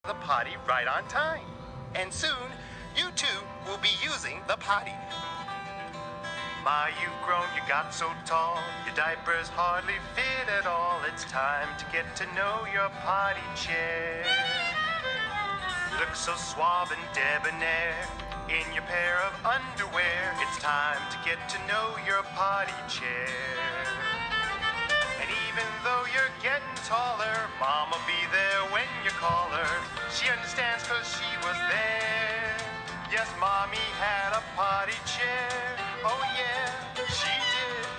the potty right on time. And soon, you too will be using the potty. My, you've grown, you got so tall, your diapers hardly fit at all. It's time to get to know your potty chair. You look so suave and debonair in your pair of underwear. It's time to get to know your potty chair. And even though you're getting taller, Mom'll be there when you call her. She understands 'cause she was there. Yes, Mommy had a potty chair. Oh yeah, she did.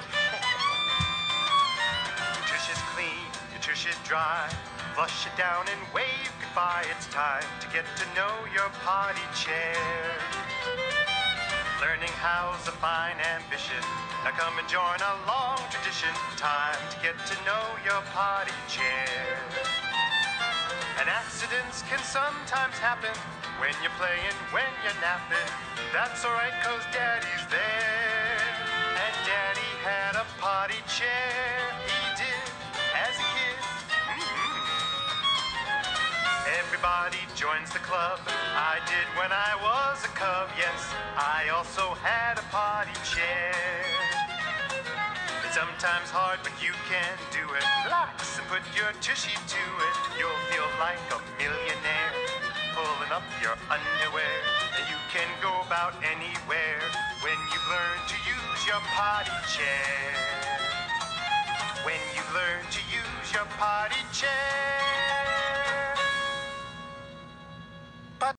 Your tush is clean, your tush is dry. Flush it down and wave goodbye. It's time to get to know your potty chair. Learning how's a fine ambition. Now come and join a long tradition. Time to get to know your potty chair. And accidents can sometimes happen when you're playing, when you're napping. That's alright 'cause Daddy's there. And Daddy had a potty chair. He did, as a kid. Everybody joins the club. I did when I was a cub. Yes, I also had a potty chair. It's sometimes hard, but you can do it. Relax and put your tushy to it. You'll feel like a millionaire pulling up your underwear. And you can go about anywhere when you've learned to use your potty chair. When you've learned to use your potty chair.